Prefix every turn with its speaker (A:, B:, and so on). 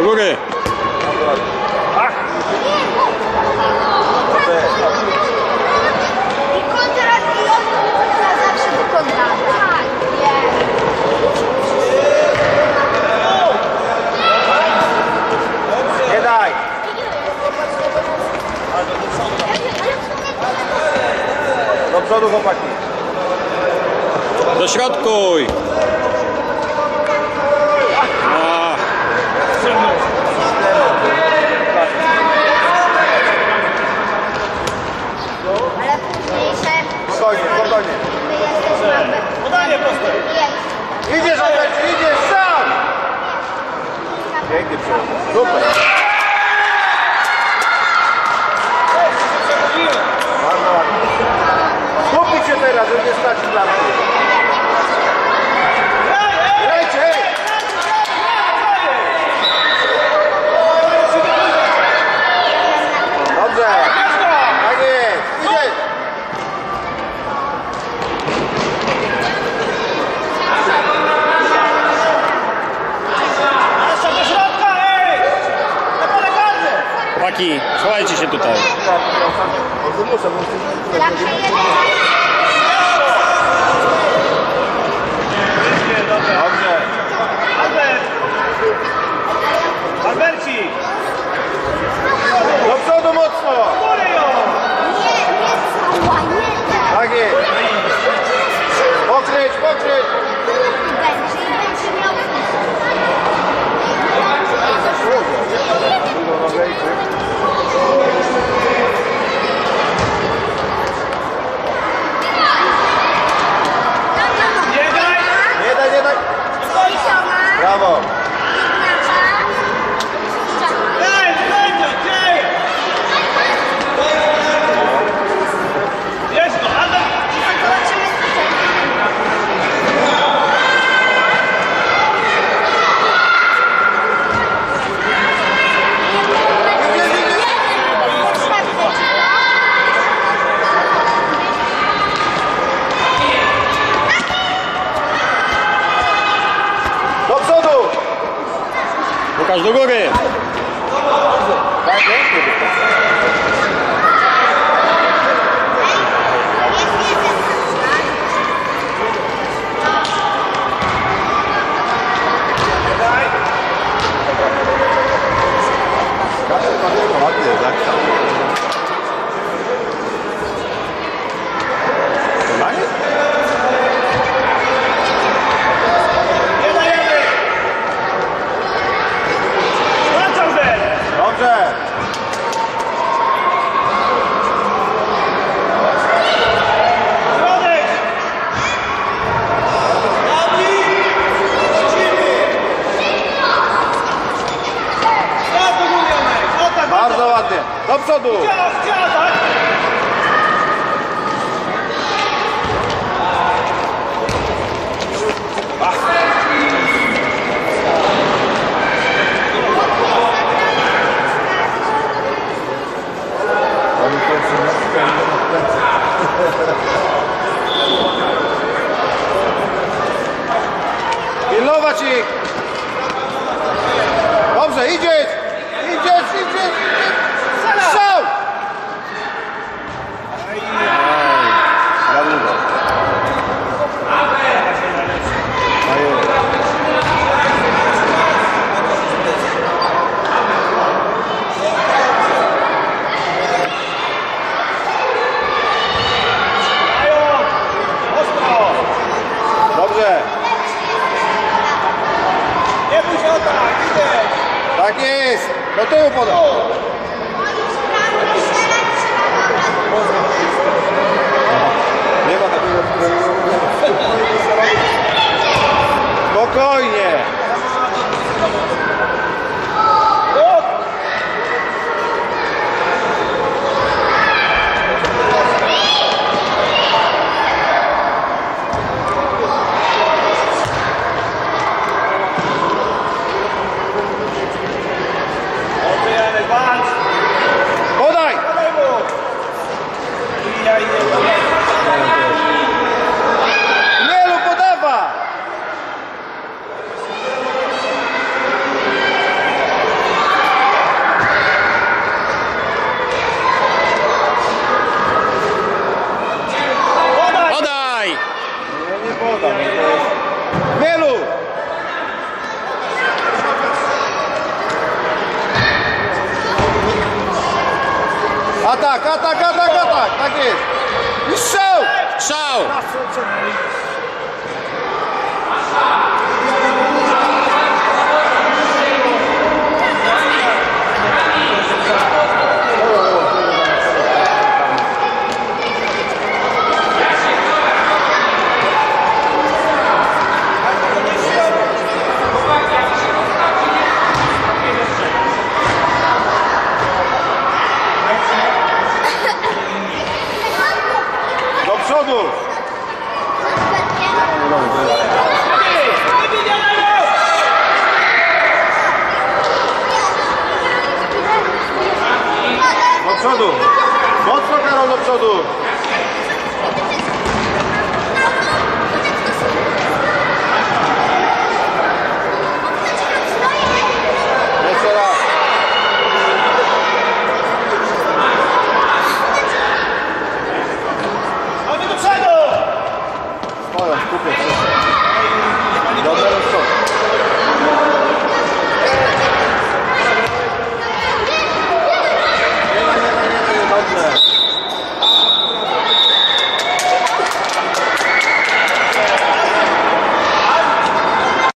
A: góry.
B: I Konrad i on zawsze do Konrada.
C: Nie daj! Do przodu, chłopaki.
A: Dośrodkuj.
B: Ale późniejsze...
C: Spokojnie, spokojnie.
B: My jesteśmy...
C: Podanie proste. Idziesz, Albert, idziesz sam! Pięknie przyjął. Super. Bardzo ładnie. Skupić się teraz, żeby nie stracić bramki. Grajcie! Dobrze. Tak jest. Idziesz.
A: Chłopaki, schowajcie się tutaj.
B: Zawsze jest...
C: Dobrze.
D: Albert! Alberci!
C: Do przodu mocno.
D: Góry ją!
B: Nie cała, nie.
C: Tak jest. Pokryć, pokryć.
B: Będzie miał...
D: Nie daj!
C: Nie daj, nie daj. Brawo.
D: Daj, daj, daj! Jest to, Albert!
C: Do przodu.
A: Łukasz, do góry.
C: Tak jest. Ładnie, tak.
D: Nie dajemy! Wracam, Albert!
C: Dobrze.
D: Środek! Stop do góry, Janek! O tak,
C: Bardzo ładnie. Do przodu.
D: Działa, tak?
C: Pilnować ich. Dobrze, idziesz. Idziesz, idziesz. Strzał. Za długo.
D: Ostro!
C: Dobrze.
D: Nie bój się o tak, idę!
C: Tak jest. Do tyłu podał. Nie ma takiego... Spokojnie.
D: Dobrze, Janek, walcz!
C: Podaj.
D: Podaj mu!
C: Nie lub podawa. Atak, atak, atak, atak! Tak jest! I strzał!
A: Strzał!
C: Patrzę, co